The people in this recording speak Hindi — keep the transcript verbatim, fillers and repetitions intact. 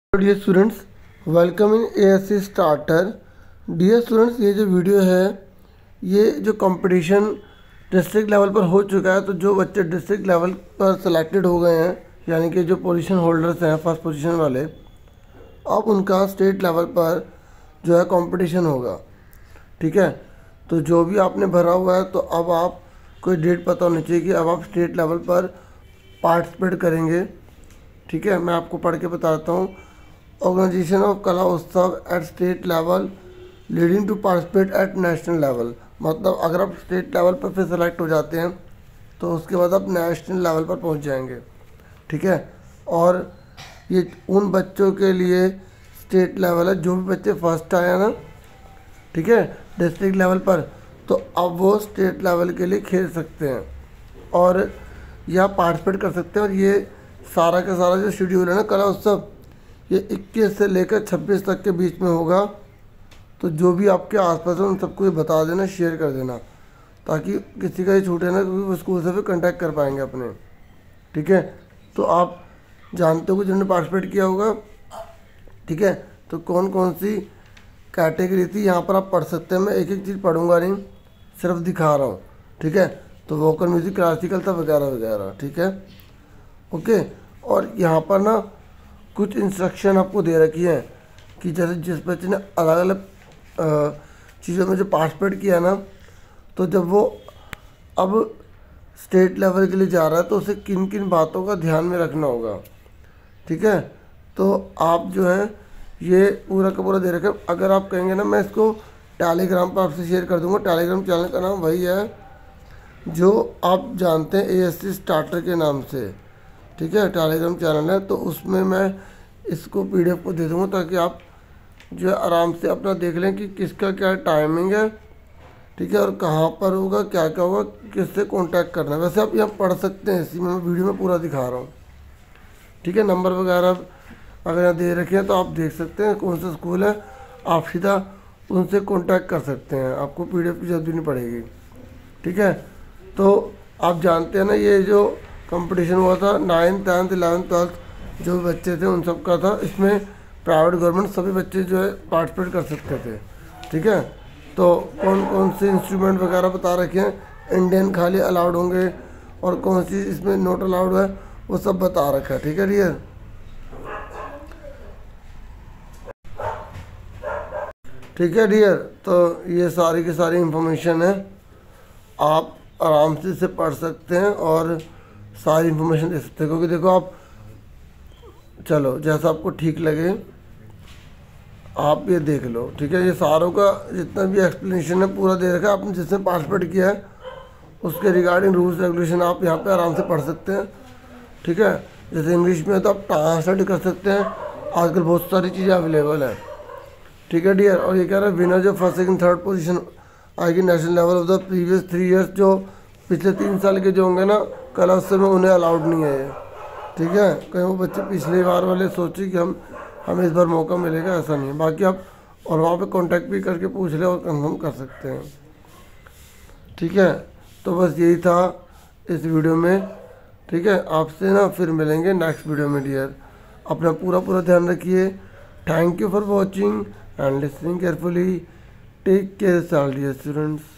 Dear students, welcome in ASC starter. Dear students, ये जो वीडियो है ये जो कंपटीशन डिस्ट्रिक्ट लेवल पर हो चुका है, तो जो बच्चे डिस्ट्रिक्ट लेवल पर सेलेक्टेड हो गए हैं, यानी कि जो पोजीशन होल्डर्स हैं फर्स्ट पोजीशन वाले, अब उनका स्टेट लेवल पर जो है कंपटीशन होगा। ठीक है, तो जो भी आपने भरा हुआ है, तो अब आप कोई डेट पता होनी चाहिए कि अब आप स्टेट लेवल पर पार्टिसिपेट करेंगे। ठीक है, मैं आपको पढ़ के बताता हूँ। Organisation of Kala Utsav at state level leading to participate at national level, मतलब अगर आप स्टेट लेवल पर फिर सेलेक्ट हो जाते हैं तो उसके बाद आप नेशनल लेवल पर पहुंच जाएंगे। ठीक है, और ये उन बच्चों के लिए स्टेट लेवल है जो भी बच्चे फर्स्ट आए हैं ना, ठीक है, डिस्ट्रिक्ट लेवल पर, तो अब वो स्टेट लेवल के लिए खेल सकते हैं और या पार्टिसिपेट कर सकते हैं। और ये सारा का सारा जो शेड्यूल है ना कला उत्सव, ये इक्कीस से लेकर छब्बीस तक के बीच में होगा। तो जो भी आपके आसपास है उन सबको ये बता देना, शेयर कर देना, ताकि किसी का ये छूटे ना, क्योंकि वो स्कूल से भी कांटेक्ट कर पाएंगे अपने। ठीक है, तो आप जानते हो कि जिन्होंने पार्टिसिपेट किया होगा। ठीक है, तो कौन कौन सी कैटेगरी थी यहाँ पर आप पढ़ सकते हैं। मैं एक एक चीज़ पढ़ूंगा नहीं, सिर्फ दिखा रहा हूँ। ठीक है, तो वोकल म्यूज़िक, क्लासिकल था वगैरह वगैरह। ठीक है, ओके। और यहाँ पर ना कुछ इंस्ट्रक्शन आपको दे रखी है कि जैसे जिस बच्चे ने अलग अलग चीज़ों में जो पार्टिसिपेट किया ना, तो जब वो अब स्टेट लेवल के लिए जा रहा है तो उसे किन किन बातों का ध्यान में रखना होगा। ठीक है, तो आप जो है ये पूरा का पूरा दे रखा है। अगर आप कहेंगे ना, मैं इसको टेलीग्राम पर आपसे शेयर कर दूंगा। टेलीग्राम चैनल का नाम वही है जो आप जानते हैं, एएससी स्टार्टर के नाम से। ठीक है, टेलीग्राम चैनल है, तो उसमें मैं इसको पीडीएफ को दे दूंगा ताकि आप जो है आराम से अपना देख लें कि किसका क्या टाइमिंग है। ठीक है, और कहाँ पर होगा, क्या क्या होगा, किससे कांटेक्ट करना है। वैसे आप यहाँ पढ़ सकते हैं, इसी में मैं वीडियो में पूरा दिखा रहा हूँ। ठीक है, नंबर वगैरह अगर यहाँ दे रखे हैं तो आप देख सकते हैं कौन सा स्कूल है, आप सीधा उनसे कॉन्टैक्ट कर सकते हैं, आपको पीडीएफ की जरूरत भी नहीं पड़ेगी। ठीक है, तो आप जानते हैं ना, ये जो कंपटीशन हुआ था नाइन्थ टेंथ इलेवंथ ट्वेल्थ जो बच्चे थे उन सब का था। इसमें प्राइवेट गवर्नमेंट सभी बच्चे जो है पार्टिसिपेट कर सकते थे। ठीक है, तो कौन कौन से इंस्ट्रूमेंट वगैरह बता रखे हैं, इंडियन खाली अलाउड होंगे और कौन सी इसमें नॉट अलाउड है, वो सब बता रखा है। ठीक है डियर, ठीक है डियर, तो ये सारी की सारी इंफॉर्मेशन है, आप आराम से इसे पढ़ सकते हैं और सारी इंफॉर्मेशन दे सकते हैं। क्योंकि देखो आप, चलो जैसा आपको ठीक लगे आप ये देख लो। ठीक है, ये सारों का जितना भी एक्सप्लेनेशन है पूरा दे रखा है। आपने जिसने पार्टिसिपेट किया है उसके रिगार्डिंग रूल्स रेगुलेशन आप यहाँ पे आराम से पढ़ सकते हैं। ठीक है, जैसे इंग्लिश में है तो आप ट्रांसलेट कर सकते हैं, आजकल बहुत सारी चीज़ें अवेलेबल है। ठीक है डियर, और ये कह रहा है विनर जो फर्स्ट सेकंड थर्ड पोजीशन आएगी national level of the previous three years, जो पिछले तीन साल के जो होंगे ना कला उत्सव में, उन्हें अलाउड नहीं है ये। ठीक है, कहीं वो बच्चे पिछले बार वाले सोचे कि हम हमें इस बार मौका मिलेगा, ऐसा नहीं है। बाकी आप और वहाँ पे कांटेक्ट भी करके पूछ ले और कंफर्म कर सकते हैं। ठीक है, तो बस यही था इस वीडियो में। ठीक है, आपसे ना फिर मिलेंगे नेक्स्ट वीडियो में डियर। अपना पूरा पूरा ध्यान रखिए। Thank you for watching and listening carefully. Take care all dear students.